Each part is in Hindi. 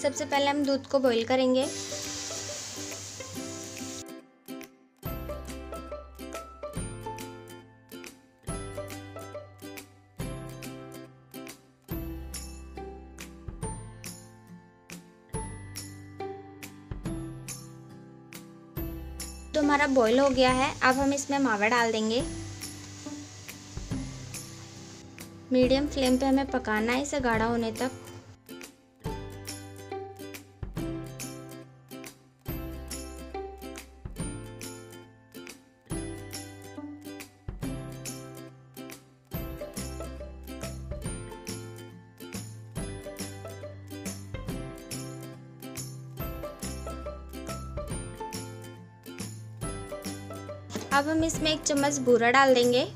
सबसे पहले हम दूध को बॉईल करेंगे। तो हमारा बॉईल हो गया है। अब हम इसमें मावा डाल देंगे। मीडियम फ्लेम पे हमें पकाना है इसे गाढ़ा होने तक। अब हम इसमें 1 चम्मच बूरा डाल देंगे।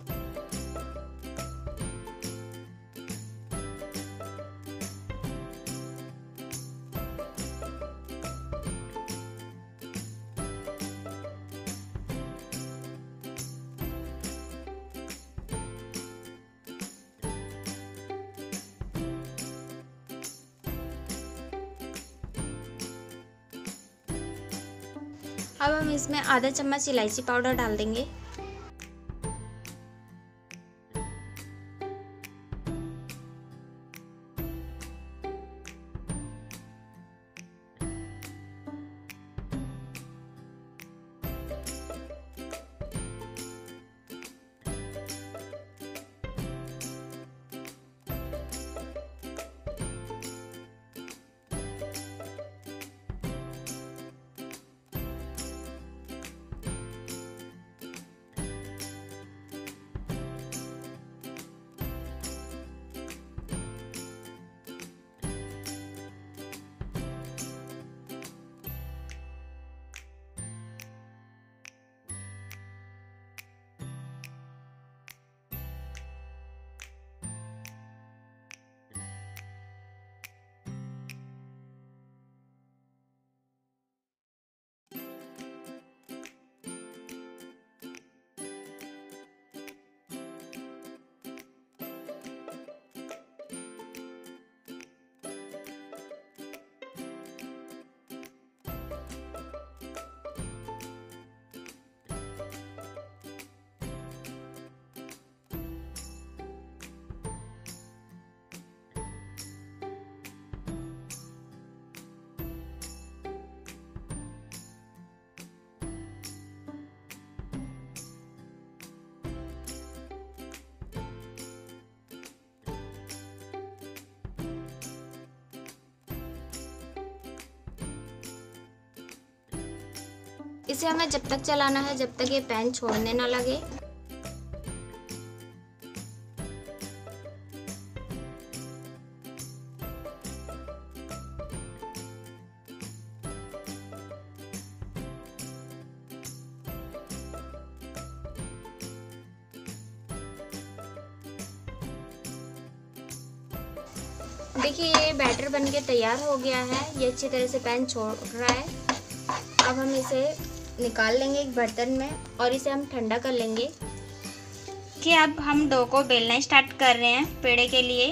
अब हम इसमें आधा चम्मच इलायची पाउडर डाल देंगे। इसे हमें जब तक चलाना है जब तक ये पैन छोड़ने ना लगे। देखिए ये बैटर बनके तैयार हो गया है। ये अच्छी तरह से पैन छोड़ रहा है। अब हम इसे निकाल लेंगे एक बर्तन में और इसे हम ठंडा कर लेंगे। कि अब हम डो को बेलना स्टार्ट कर रहे हैं पेड़े के लिए।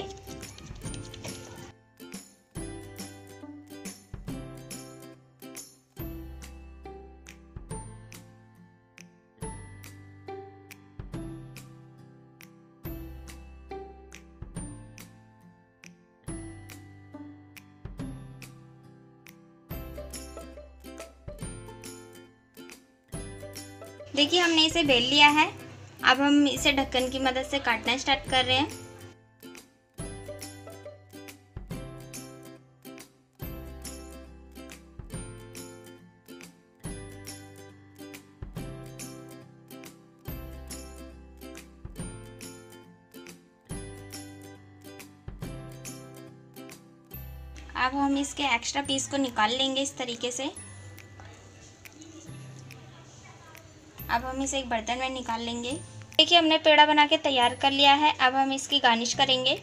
देखिए हमने इसे बेल लिया है। अब हम इसे ढक्कन की मदद से काटना स्टार्ट कर रहे हैं। अब हम इसके एक्स्ट्रा पीस को निकाल लेंगे इस तरीके से। अब हम इसे एक बर्तन में निकाल लेंगे। देखिए हमने पेड़ा बना के तैयार कर लिया है। अब हम इसकी गार्निश करेंगे।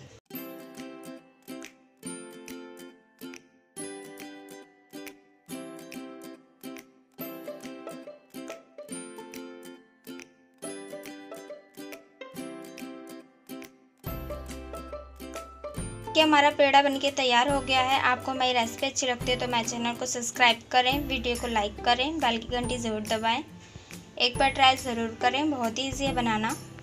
देखिए हमारा पेड़ा बनके तैयार हो गया है। आपको मेरी रेसिपी अच्छी लगती है तो मेरे चैनल को सब्सक्राइब करें, वीडियो को लाइक करें, बेल की घंटी ज़रूर दबाएं। एक बार ट्राई ज़रूर करें, बहुत ही ईजी है बनाना।